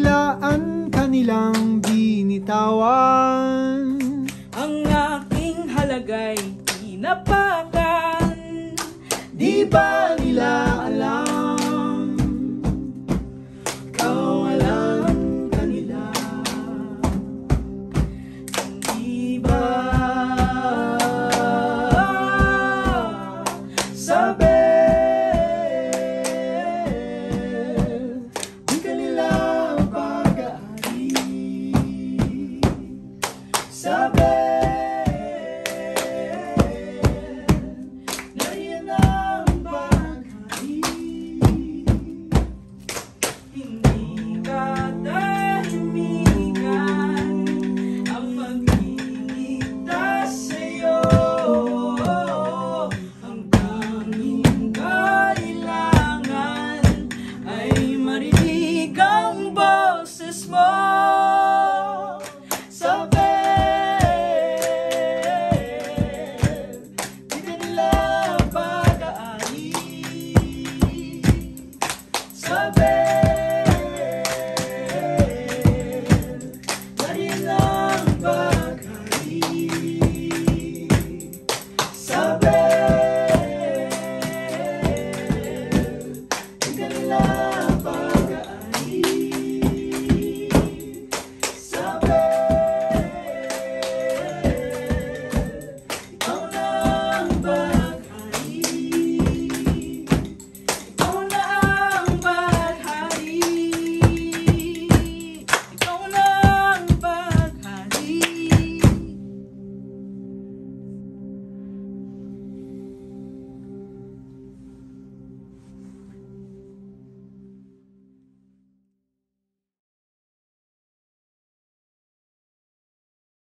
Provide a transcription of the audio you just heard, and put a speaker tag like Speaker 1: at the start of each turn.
Speaker 1: nila ang kanilang binitawan.
Speaker 2: Ang aking halaga'y tinapakan.
Speaker 1: Di ba nila alam? Kawalan kanila.
Speaker 2: Di ba
Speaker 1: Sabel ang kanilang pag-aari. Sabel nariyan ang pag-aari.
Speaker 2: hindi katahimikan ang magliligtas sa'yo? Ang tanging kailangan ay marinig ang boses mo.
Speaker 1: Sabel di kanila pag-aari. Sabel